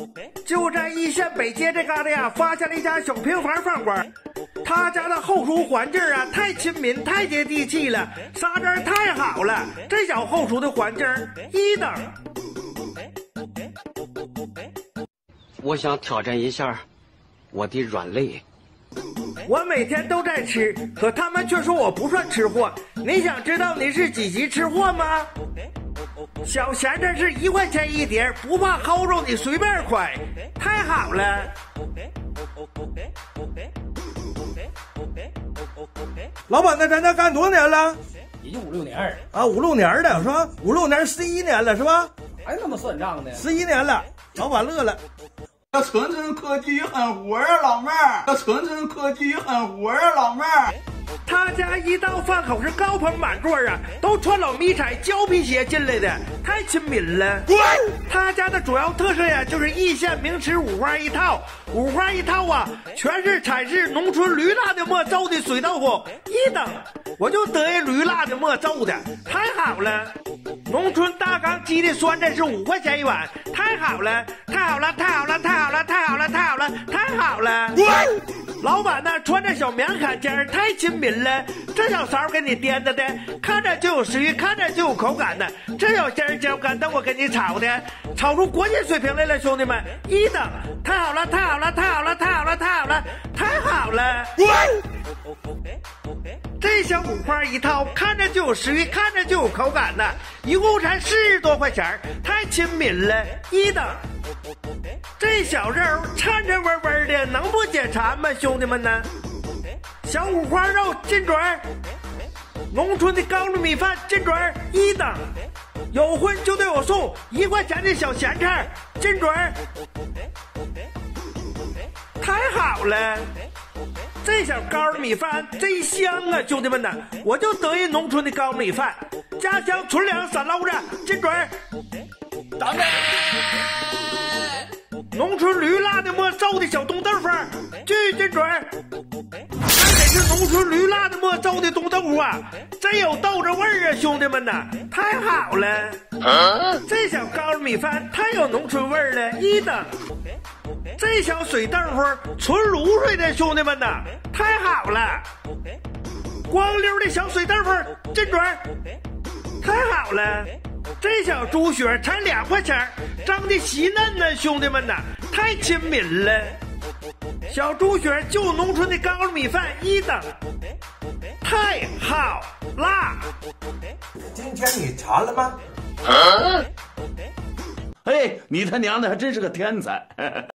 就在易县北街这旮瘩呀，发现了一家小平房饭馆。他家的后厨环境啊，太亲民、太接地气了，沙子太好了。这小后厨的环境1等。 我想挑战一下我的软肋。 我每天都在吃，可他们却说我不算吃货。你想知道你是几级吃货吗？小咸菜是1块钱一碟，不怕齁着你随便蒯，太好了。 老板，在咱家干多少年了？ 也就5、6年啊，5、6年的是吧？5、6年，11年了是吧？ 还那么算账呢 ？11年了，老板乐了。 这纯纯科技狠活啊，老妹儿！这纯纯科技狠活啊，老妹儿！ 他家一到饭口是高朋满座啊，都穿老迷彩胶皮鞋进来的，太亲民了。他家的主要特色呀，就是易县名吃五花一套。五花一套啊，全是产自农村驴辣的末揍的水豆腐，1等。我就得意驴辣的末揍的，太好了。农村大缸鸡的酸菜是5块钱一碗，太好了，太好了，太好了，太好了，太好了，太好了，太好了。老板呢，穿着小棉坎肩，太亲民了。这小勺给你颠的，看着就有食欲，看着就有口感的。这小尖椒干等我给你炒的，炒出国际水平来了，兄弟们，1等，太好了，太好了，太好了，太好了，太好了，太好了。这小五花一套，看着就有食欲，看着就有口感的，一共才40多块钱，太亲民了，1等。这小肉颤颤巍巍的，能不解馋吗，兄弟们呢？小五花肉进嘴儿，农村的高粱米饭进嘴儿，1等。有荤就得有送，1块钱的小咸菜进嘴儿，太好了。这小高粱米饭真香啊，兄弟们呐！我就得意农村的高粱米饭，家乡纯粮散捞子进嘴儿。 等等， 农村驴辣的末揍的小冻豆腐进嘴儿。还得是农村驴辣的末揍的冻豆腐啊，真有豆子味儿啊，兄弟们呐！太好了。这小高粱米饭太有农村味儿了，1等。这小水豆腐纯卤水的，兄弟们呐，太好了。光溜的小水豆腐进嘴儿，太好了。这小猪血才2块钱，长得细嫩呢，兄弟们呐，太亲民了。小猪血就农村的高粱米饭，1等，太好啦。 今天你馋了吗？ 嘿，你他娘的还真是个天才！